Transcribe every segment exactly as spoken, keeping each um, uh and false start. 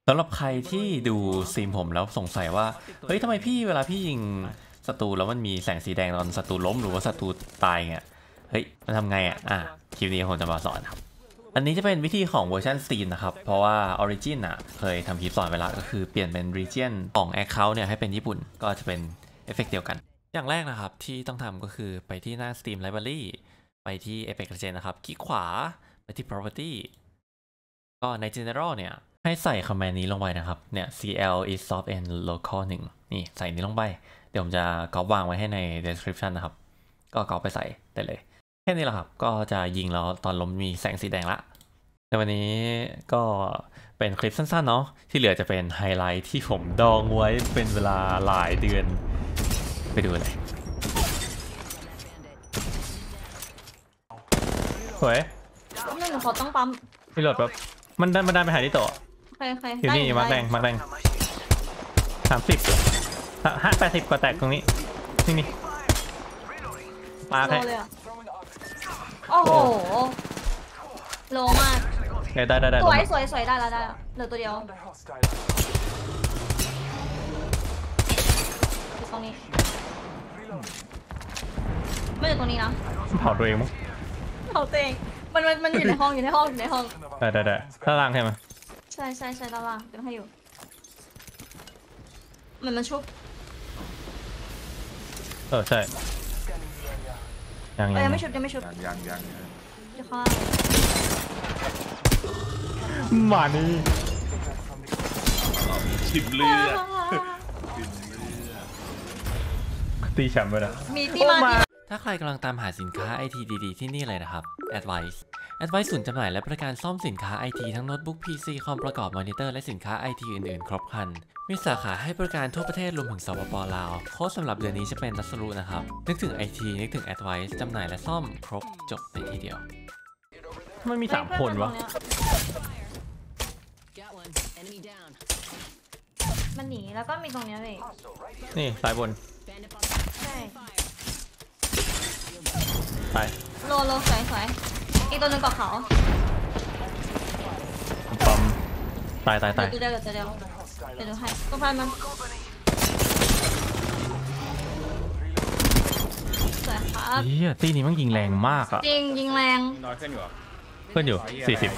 สำหรับใครที่ดูซีมผมแล้วสงสัยว่าเฮ้ยทำไมพี่เวลาพี่ยิงศัตรูแล้วมันมีแสงสีแดงตอนศัตรูล้มหรือว่าศัตรูตายเงี้ยเฮ้ยมันทำไงอ่ะอ่ะคลิปนี้ผมจะมาสอนครับอันนี้จะเป็นวิธีของเวอร์ชัน Steam นะครับเพราะว่า Origin อ่ะเคยทำคลิปสอนไปแล้วก็คือเปลี่ยนเป็น Region ของ Account เนี่ยให้เป็นญี่ปุ่นก็จะเป็นเอฟเฟกต์เดียวกันอย่างแรกนะครับที่ต้องทำก็คือไปที่หน้า Steam Library ไปที่ Apex Legends นะครับคลิกขวาไปที่ Property ก็ใน General เนี่ยให้ใส่คอมแมนด์นี้ลงไปนะครับเนี่ย cl is soft and local หนึ่งนี่ใส่นี้ลงไปเดี๋ยวผมจะก๊อปวางไว้ให้ใน description นะครับก็ก๊อปไปใส่ได้เลยแค่นี้แหละครับก็จะยิงแล้วตอนล้มมีแสงสีแดงละในวันนี้ก็เป็นคลิปสั้นๆเนาะที่เหลือจะเป็นไฮไลท์ที่ผมดองไว้เป็นเวลาหลายเดือนไปดูเลยสวยนี่หนูขอต้องปั๊มรีโหลดแบบมันดันมันดันไปหาที่โต๊ะใครใครอยู่นี่มาแดงมาแดงสามสิบห้าแปดสิบกว่าแตกตรงนี้นี่นี่ปาแค่โอ้โหโลมากได้ได้ได้สวยสวยสวยได้แล้วได้เหลือตัวเดียวตรงนี้ไม่อยู่ตรงนี้นะเผาตัวเองมั้งเผาตัวเองมันมันมันอยู่ในห้องอยู่ในห้องอยู่ในห้องได้ได้ได้ด้านล่างใช่ไหมใช่ใช่ใช่ด้านล่างเป็นให้อยู่มันมันชุบเออใช่ยังยังไม่ชุบยังไม่ชุบยังยังจะเข้ามานี่ชิมเลือดตีแชมป์ไปแล้วมีที่มาถ้าใครกำลังตามหาสินค้าไอทีดีๆที่นี่เลยนะครับ Advice Advice ศูนย์จำหน่ายและบริการซ่อมสินค้า ไอ ที ทั้งโน้ตบุ๊ก พี ซี คอมประกอบมอนิเตอร์และสินค้า ไอ ที อื่นๆครบครันมีสาขาให้บริการทั่วประเทศรวมถึงสปป.ลาวโค้ดสำหรับเดือนนี้จะเป็นนัสรุนะครับนึกถึง ไอ ที นึกถึง Advice จำหน่ายและซ่อมครบจบในที่เดียวมันมีสามคนวะมันหนีแล้วก็มีตรงนี้เลยนี่สายบนใช่ไปโลโลสวยสวยอีกตัวหนึ่งเกาะเขาปั๊มตายตายตายตัวเดียวตัวเดียวเดี๋ยวดูให้ตัวพันมันสวยครับเฮียตีนี้มันยิงแรงมากอะจริงยิงแรงน้อยขึ้นอยู่เพื่อนอยู่สี่สิบ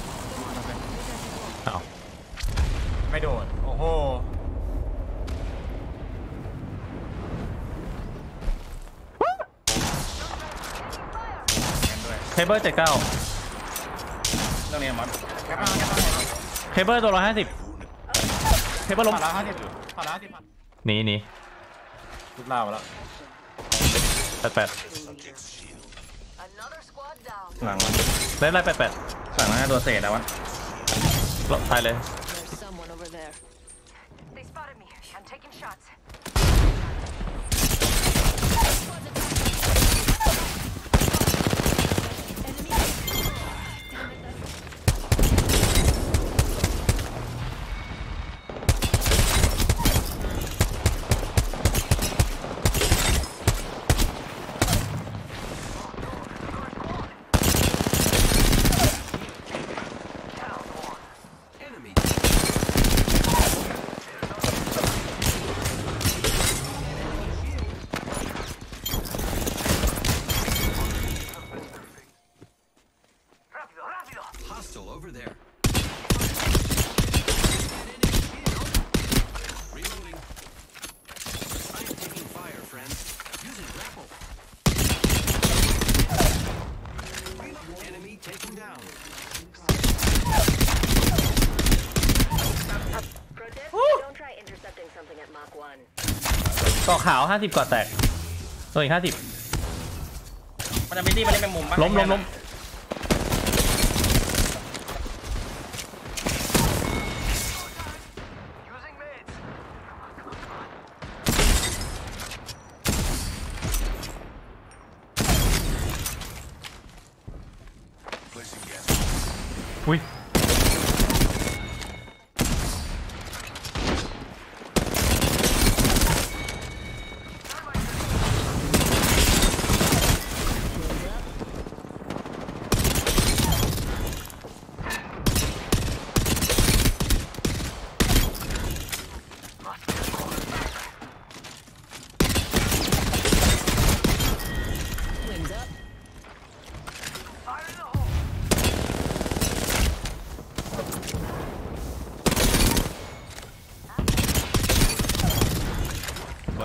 เอาไม่โดดโอ้โหเคเบิลเจ็ดเก้าตรงนี้มั้งเคเบิลตัวร้อยห้าสิบเคเบิลล้มผ่านแล้วห้าสิบผ่านแล้วสิบหนีหนีลุกล่ามาแล้วแปดแปดหลังมันได้ไรแปดแปดสั่งให้ตัวเศษแล้ววะลบตายเลยเกาะขาวห้าสิบกว่าแตกตัวอีกห้าสิบมันจะมีที่มันเล่นเป็นมุมล้มล้มล้มอุ้ย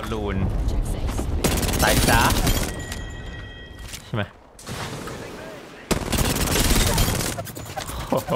ลูนใส่จ้าใช่ไหมโอ้โห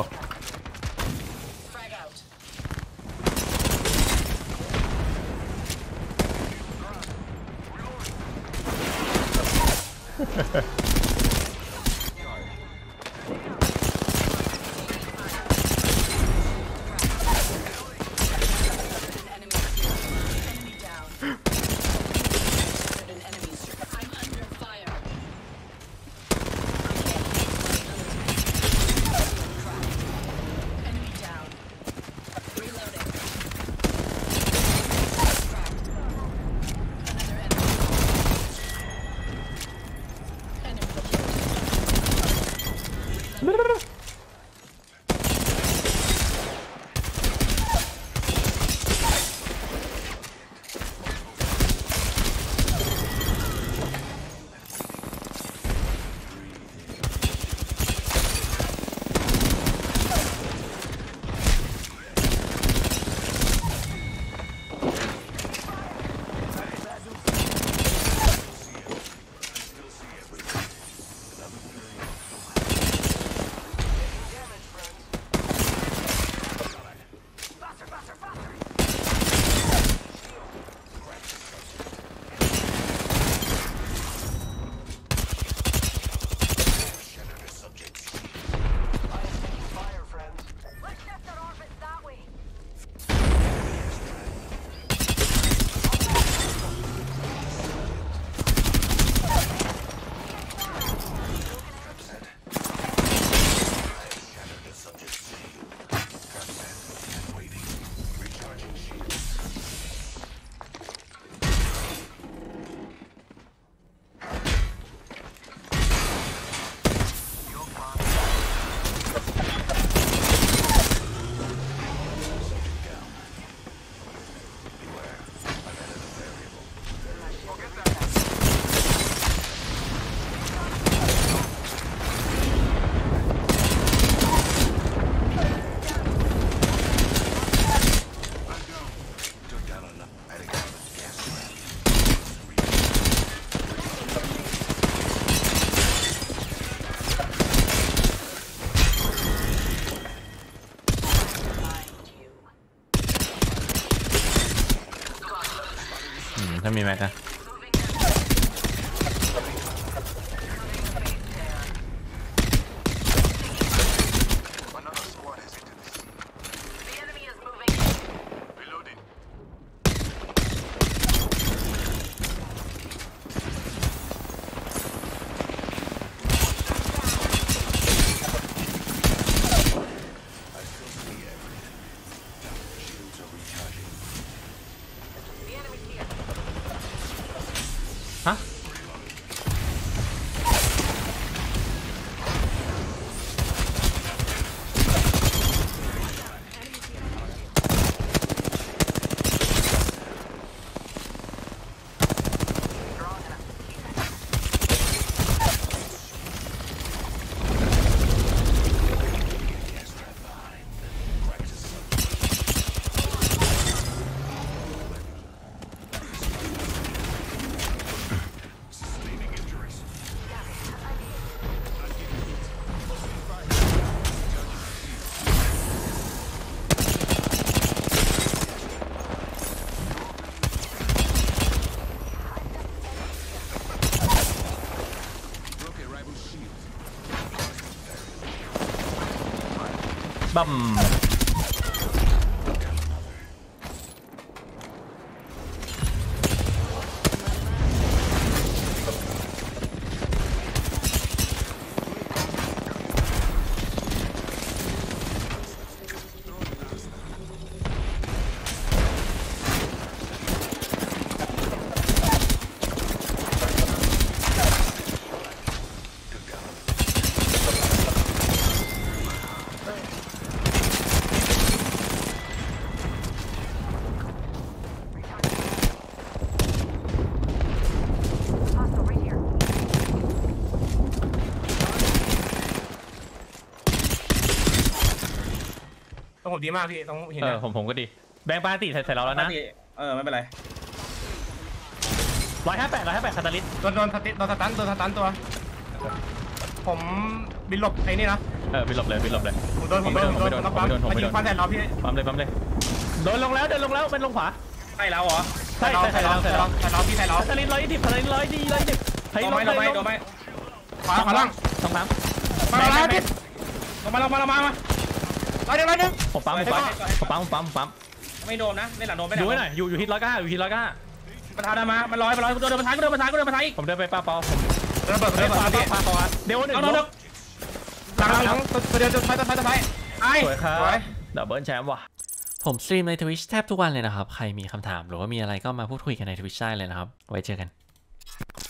ถ้ามีแม็กอะฮะบัมต้องผมดีมากพี่ต้องเห็นเออนะผมผมก็ดีแบงค์ปาติใส่ใส่เราแล้วนะเออไม่เป็นไรร้อยห้าแปดร้อยห้าแปดคาตาลิสโดนโดนสติโดนสตันโดนสตันตัวผมบินหลบไอ้นี่นะเออไปหลบเลยไปหลบเลยผมโดนผมโดนผมโดนปั๊มมันยิงฟันใส่เราพี่ปั๊มเลยปั๊มเลยโดนลงแล้วเดินลงแล้วเป็นลงขวาใส่เราเหรอใช่เราใช่ใส่ใช่เราเราใส่ใช่เราเราใส่เราพี่ใส่เราคาตาลิสร้อยยี่สิบคาตาลิสร้อยดีร้อยดีร้อยโดนไหมโดนไหมโดนไหมขวาขวาล่างสองสามมาแล้วพี่ลงมาลงมาลงมามาร้อยหนึ่งร้อยหนึ่งผมปั๊มผมปั๊มผมปั๊มผมปั๊มผมปั๊มไม่โดนนะไม่หลังโดนไม่หลัดูงไว้หน่อยอยู่อยู่ฮิตร้อยเก้าอยู่ฮิตร้อยเก้ามันทาได้มามันลอยมันลอยกูเดินมาท้ายกูเดินมาท้ายกูเดินมาท้ายผมเดินไปป้าเปาผมเดินเปิดเดิเดินนปาเปิดปาพี่ปาปาเดี๋ยวหนึ่งเอาเดินหลังหลังหลังตัวเดียวตัวท้ายตัวท้ายตัวท้ายไอ้สวยครับดับเบิลแชมป์ว่ะผมสตรีมใน Twitch แทบทุกวันเลยนะครับใครมีคำถามหรือว่ามีอะไรก็มาพูดคุยกันใน Twitch ได้เลยนะครับไว้เจอกัน